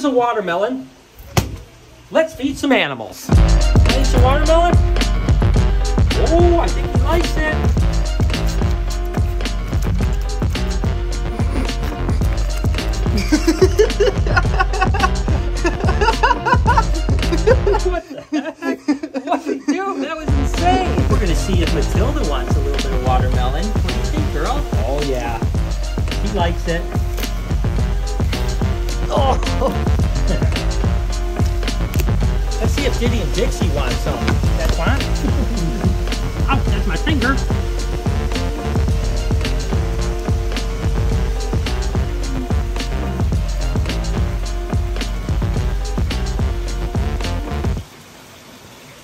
is a watermelon. Let's feed some animals. Need some watermelon? Oh, I think he likes it. What the heck? What did he do? That was insane. We're going to see if Matilda wants a little bit of watermelon. What do you think, girl? Oh, yeah. She likes it. Oh! Let's see if Diddy and Dixie want some. That's fine. Oh, that's my finger.